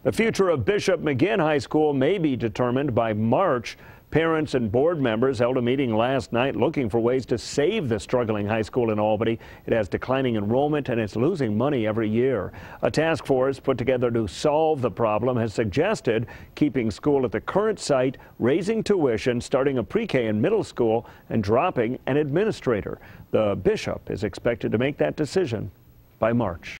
The future of Bishop Maginn High School may be determined by March. Parents and board members held a meeting last night looking for ways to save the struggling high school in Albany. It has declining enrollment and it's losing money every year. A task force put together to solve the problem has suggested keeping school at the current site, raising tuition, starting a pre-K and middle school, and dropping an administrator. The bishop is expected to make that decision by March.